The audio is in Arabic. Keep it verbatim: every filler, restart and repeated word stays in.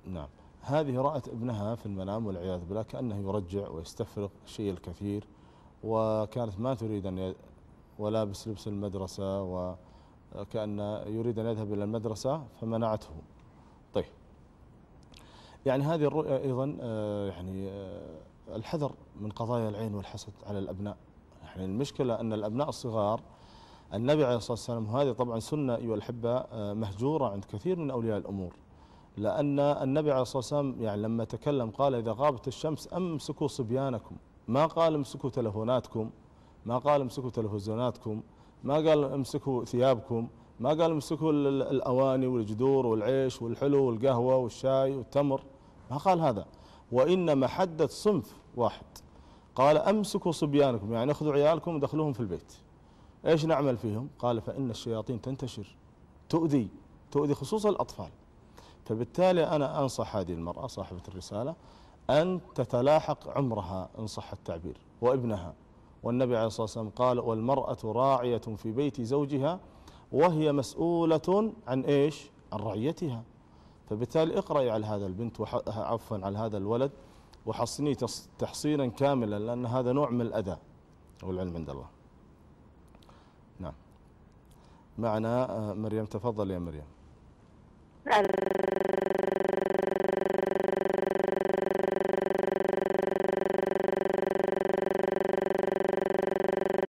نعم. هذه رأت ابنها في المنام والعياذ بالله كأنه يرجع ويستفرغ الشيء الكثير، وكانت ما تريد أن ي... ولابس لبس المدرسة وكأن يريد أن يذهب إلى المدرسة فمنعته. طيب، يعني هذه الرؤيا أيضا آه، يعني آه، الحذر من قضايا العين والحسد على الأبناء. يعني المشكلة أن الأبناء الصغار النبي عليه الصلاة والسلام، وهذه طبعا سنة أيها الأحبة آه، مهجورة عند كثير من أولياء الأمور، لأن النبي عليه الصلاة والسلام يعني لما تكلم قال إذا غابت الشمس أمسكوا صبيانكم، ما قال امسكوا تلفوناتكم، ما قال امسكوا تلفزيوناتكم، ما قال امسكوا ثيابكم، ما قال امسكوا الأواني والجدور والعيش والحلو والقهوة والشاي والتمر، ما قال هذا، وإنما حدد صنف واحد، قال أمسكوا صبيانكم، يعني اخذوا عيالكم ودخلوهم في البيت. ايش نعمل فيهم؟ قال فإن الشياطين تنتشر تؤذي تؤذي خصوصا الأطفال. فبالتالي أنا أنصح هذه المرأة صاحبة الرسالة أن تتلاحق عمرها إن صح التعبير وابنها، والنبي عليه الصلاة والسلام قال والمرأة راعية في بيت زوجها وهي مسؤولة عن إيش؟ عن رعيتها. فبالتالي اقرأي على هذا البنت عفوا على هذا الولد وحصنيه تحصينا كاملا، لأن هذا نوع من الأذى والعلم عند الله. نعم. معنا مريم، تفضل يا مريم.